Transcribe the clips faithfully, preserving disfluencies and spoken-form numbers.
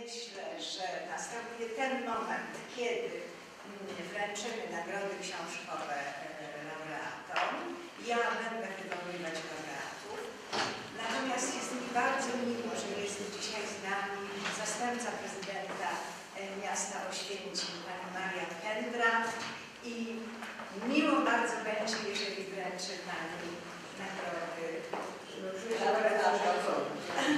myślę, że następuje ten moment, kiedy wręczymy nagrody książkowe laureatom. Ja będę wywoływać laureatów. Natomiast jest mi bardzo miło, że jest dzisiaj z nami zastępca prezydenta miasta Oświęcim, pani Maria Kędra. I miło bardzo będzie, jeżeli wręczy pani nagrody laureatom.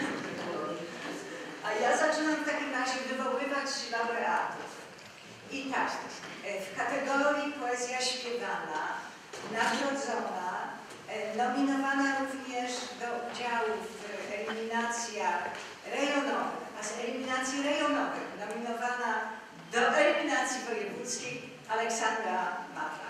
A ja zaczynam w takim razie wywoływać laureatów. I tak, w kategorii poezja śpiewana, nagrodzona, nominowana również do udziału w eliminacjach rejonowych, a z eliminacji rejonowych nominowana do eliminacji wojewódzkiej Aleksandra Mawrak.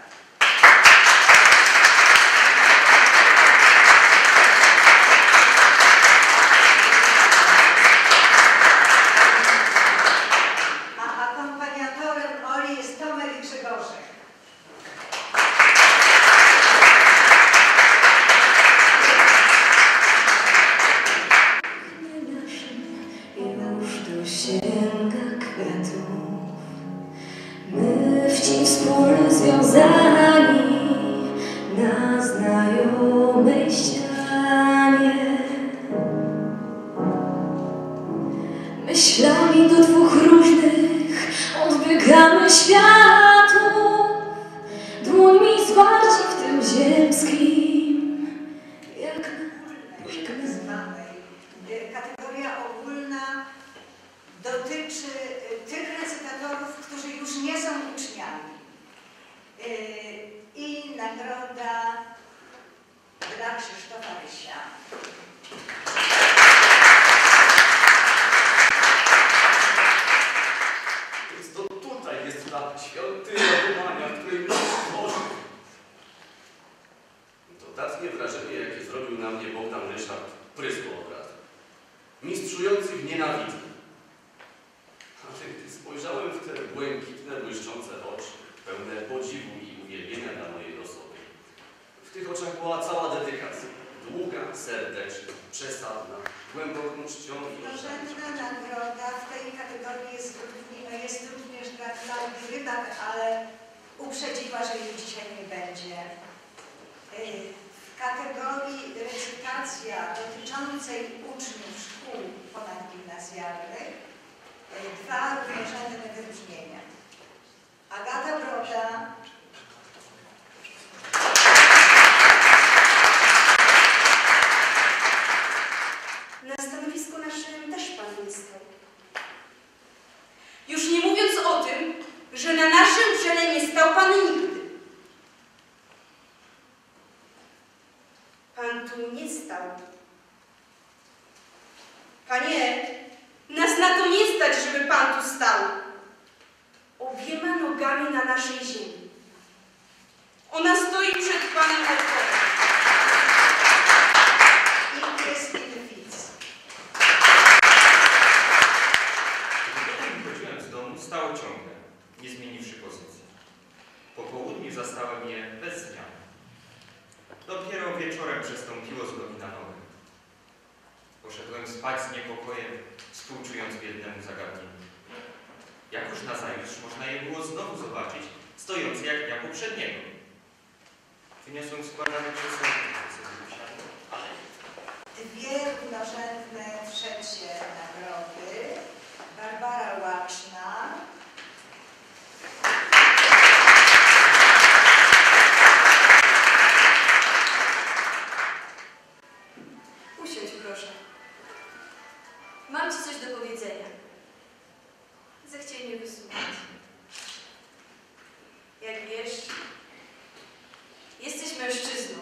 Myślami do dwóch różnych odbiegamy światu, dłońmi zwarci w tym ziemskim, jak tak zwanej. Kategoria ogólna dotyczy tych recytatorów, którzy już nie są uczniami. I nagroda dla Krzysztofa Rysia. Świątynia dumania, w której Bóg stworzył. To takie wrażenie, jakie zrobił na mnie Bogdan Ryszard, prysło od razu. Mistrzujących nienawidzę. Ale gdy spojrzałem w te błękitne, błyszczące oczy, pełne podziwu i uwielbienia dla mojej osoby, w tych oczach była cała dedykacja. Długa, serdeczna, przesadna, głęboką czcią i Równorzędna nagroda w tej kategorii jest, jest również dla Klaudii Rybak, ale uprzedziła, że jej dzisiaj nie będzie. W kategorii recytacja dotyczącej uczniów szkół ponadgimnazjalnych dwa równorzędne wyróżnienia. Agata Broda na stanowisku naszym też pan nie stał. Już nie mówiąc o tym, że na naszym czele nie stał pan nigdy. Pan tu nie stał. Panie, nas na to nie stać, żeby pan tu stał. Obiema nogami na naszej ziemi. Ona stoi przed panem altorem. Stał ciągle, nie zmieniwszy pozycji. Po południu zastałem je bez zmian. Dopiero wieczorem przestąpiło z nogi na nogę. Poszedłem spać z niepokojem, współczując biednemu zagadnieniu. Jakoż nazajutrz można je było znowu zobaczyć, stojące jak dnia poprzedniego. Wyniosłem składane krzesełki, ale... Dwie równorzędne trzecie nagrody. Barbara Łaczna. Usiądź, proszę. Mam ci coś do powiedzenia. Zechciej mnie wysłuchać. Jak wiesz, jesteś mężczyzną.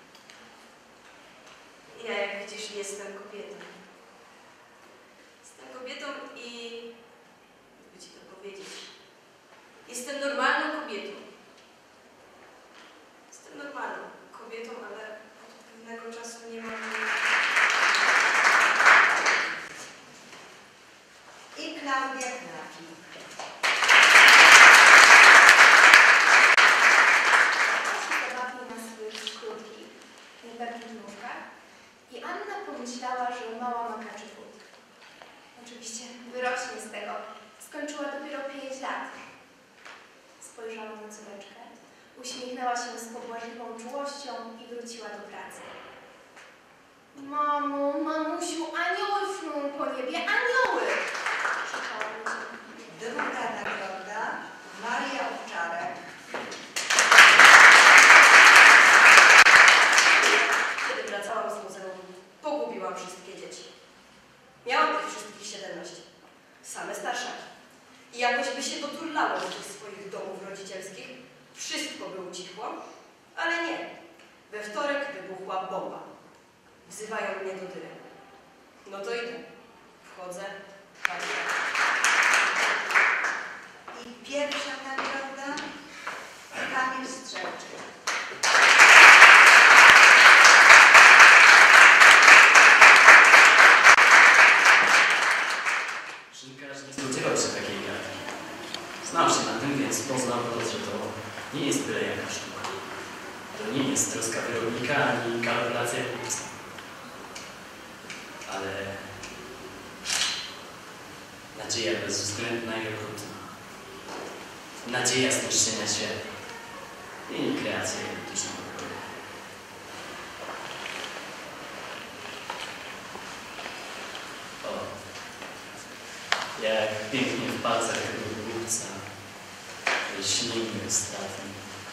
Ja, jak widzisz, jestem kobietą. Jestem kobietą i, jakby ci to powiedzieć, jestem normalną kobietą. Jestem normalną kobietą, ale od pewnego czasu nie mam... I Klaudia Knaki. Zabawnie na swych krótkich, niewielkich nóżkach i Anna pomyślała, że mała ma kaczy but. Oczywiście wyrośnie z tego. Skończyła dopiero pięć lat. Spojrzała na córeczkę, uśmiechnęła się z pobłażliwą czułością i wróciła do pracy. Mamo, mamusiu, anioły flują po niebie, anioły! Krzyczała ludzie. Druga nagroda Maria Owczarek. Kiedy wracałam z muzeum, pogubiłam wszystkie dzieci. Miałam tych wszystkich siedemnaście. Same starszaki. I jakoś by się doturlało do tych swoich domów rodzicielskich. Wszystko by ucichło, ale nie. We wtorek wybuchła bomba. Wzywają mnie do dyry. No to idę. Wchodzę, patrzę. I pierwsza nagroda Kamil Strzelczyk. Szynkarz nie spodziewał się takiej gadki. Znał się na tym, więc poznał to, że to nie jest byle jaka sztuka. To nie jest troska wyrobnika ani kalkulacja kupca. Ale nadzieja bezwzględna i okrutna. Nadzieja zniszczenia świata i kreacja erotyczną pokoju. O, jak pięknie w palcach tego głupca lśnimy straty.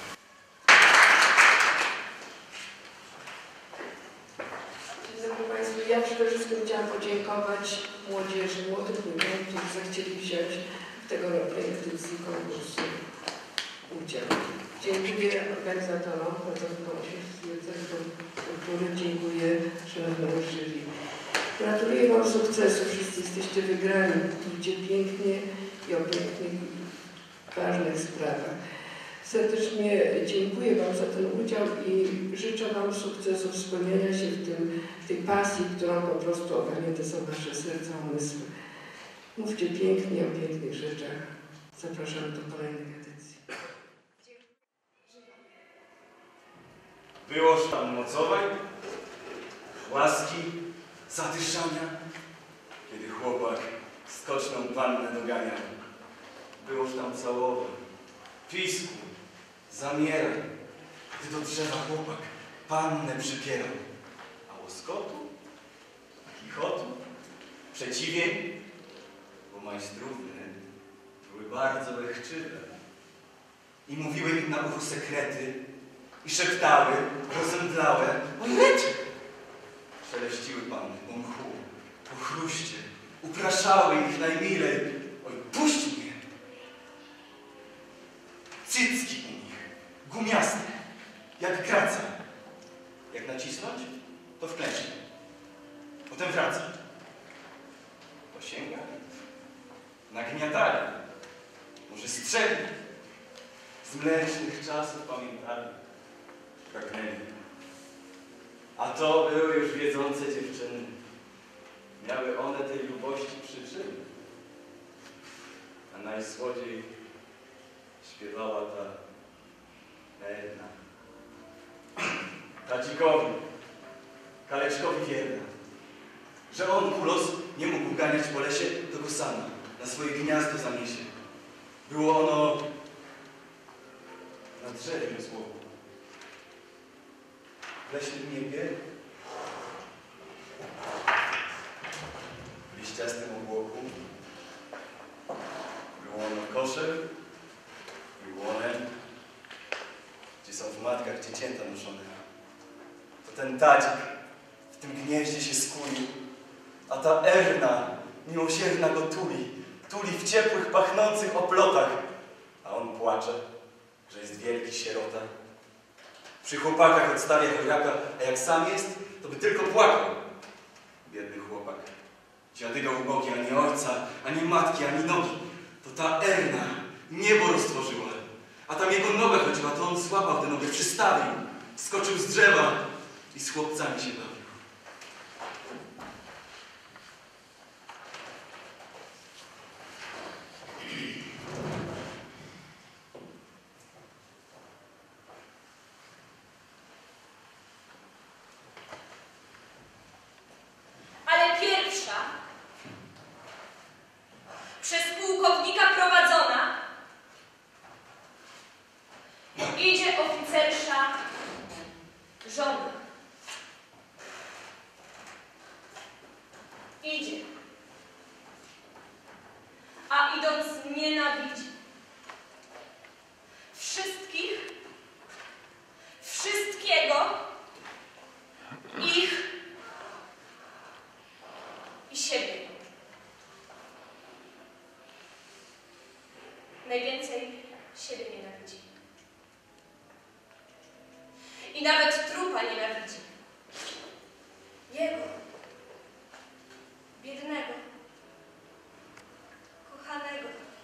Dzień dobry Państwu. Ja przede wszystkim chciałam podziękować młodzieży, młodym ludziom, którzy zechcieli wziąć w tegorocznej edycji konkursu udział. Dziękuję organizatorom, pracownikom Centrum Kultury, dziękuję szanownemu jury. Gratuluję Wam sukcesu, wszyscy jesteście wygrani, idzie pięknie i o pięknych, ważnych sprawach. Serdecznie dziękuję Wam za ten udział i życzę Wam sukcesu, spełnienia się w, tym, w tej pasji, którą po prostu ogarnięte są Wasze serca, umysły. Mówcie pięknie o pięknych rzeczach. Zapraszam do kolejnych edycji. Byłoż tam mocowań, łaski, zadyszania, kiedy chłopak skoczną pannę doganiał. Byłoż tam całowań, pisku, zamierań, gdy do drzewa chłopak pannę przypierał. A łoskotu, chichotu, przeciwień, bo majstrówny były bardzo lechczywe i mówiły im na uchu sekrety i szeptały, rozemdlałe, oj leczy. Szeleściły panny po mchu, po chruście, upraszały ich najmilej, oj puść mnie. Cycki u nich, gumiaste, jak graca. Jak nacisnąć, to wklęcznie. Potem wraca. To sięga. Nagniatali. Może strzeli. Z mlecznych czasów pamiętali. Pragnęli. A to były już wiedzące dziewczyny. Miały one tej lubości przyczyny. A najsłodziej śpiewała ta Edna. Tadzikowi, Kaleczkowi wierna, że on, Kulos, nie mógł ganiać po lesie, to go sama na swoje gniazdo zaniesie. Było ono na drzewie złogu. W leśnym niebie, w liściastym obłoku, było ono koszem i łonem, gdzie są w matkach dziecięta noszone. To ten Tadzik w tym gnieździe się skulił, a ta Erna miłosierna go tuli, tuli w ciepłych, pachnących oplotach, a on płacze, że jest wielki sierota. Przy chłopakach odstawia chojaka, a jak sam jest, to by tylko płakał. Biedny chłopak. Dziadyga ubogi, ani ojca, ani matki, ani nogi. To ta Erna niebo roztworzyła. A tam jego noga chodziła, to on złapał tę nogę, przystawił, skoczył z drzewa i z chłopcami się bawił. Ale pierwsza ich i siebie. Najwięcej siebie nienawidzi. I nawet trupa nienawidzi. Jego, biednego, kochanego,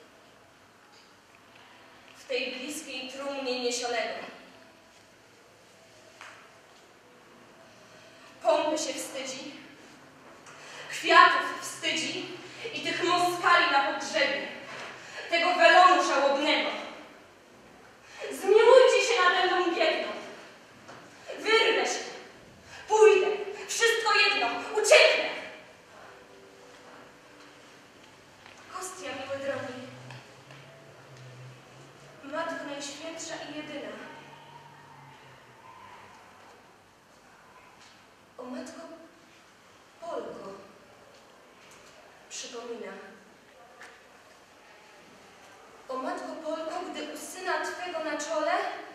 w tej bliskiej trumnie niesionego. Pompy się wstydzi, kwiatów wstydzi i tych moskali na pogrzebie, tego welonu żałobnego. Zmiłujcie się nade mną biedną. Wyrwę się, pójdę, wszystko jedno, ucieknę. Kostia, miły drogi, Matko Najświętsza i jedyna. O Matko Polko, przypomina. O Matko Polko, gdy u syna Twego na czole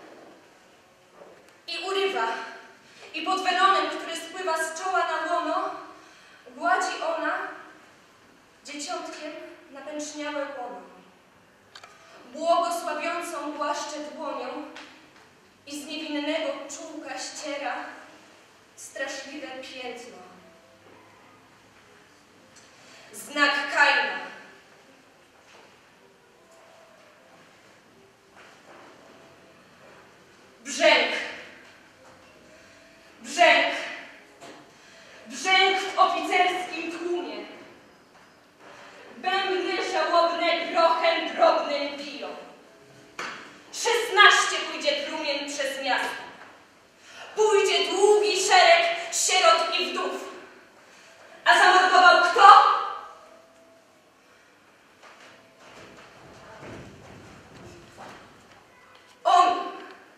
i urywa, i pod welonem, który spływa z czoła na łono, gładzi ona dzieciątkiem napęczniałe łono. Błogosławiącą głaszcze dłonią i z niewinnego czółka ściera straszliwe piętno. Znak Kaina. Brzęk. Brzęk. Brzęk w oficerskim tłumie. Bębny żałobne grochem drobnym biją. Szesnaście pójdzie trumien przez miasto. Pójdzie długi szereg sierot i wdów. A zamordował kto? On.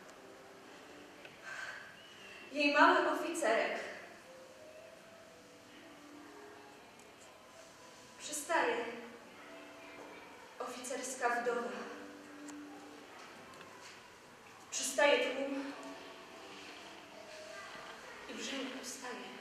Jej mały oficerek. Przystaje oficerska wdowa. Przystaje tłum i brzęk ustaje.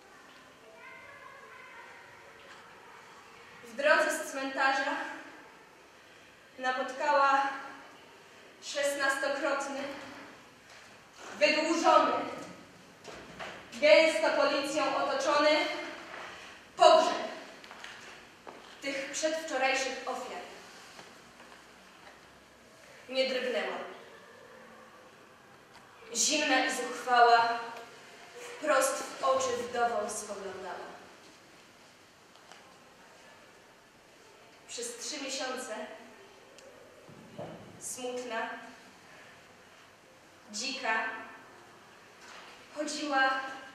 W drodze z cmentarza napotkała szesnastokrotny, wydłużony, gęsto policją otoczony pogrzeb tych przedwczorajszych ofiar. Nie drgnęła. Zimna i zuchwała, wprost w oczy wdowom spoglądała. Przez trzy miesiące smutna, dzika, chodziła,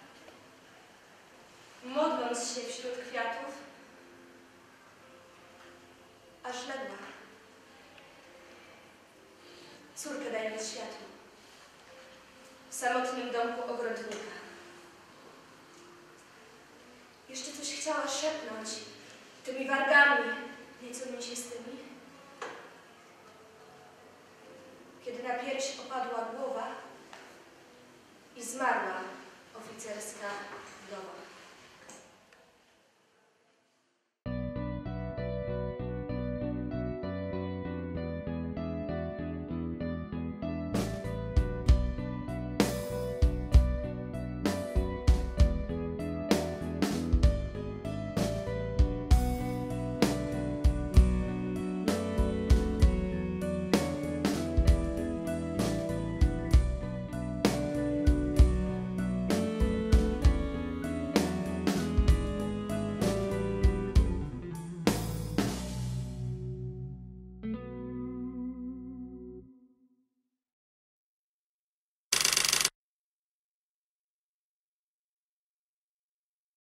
modląc się wśród kwiatów, aż legła. Córkę dając światło w samotnym domku ogrodnika. Jeszcze coś chciała szepnąć tymi wargami nieco mięsistymi, kiedy na pierś opadła głowa i zmarła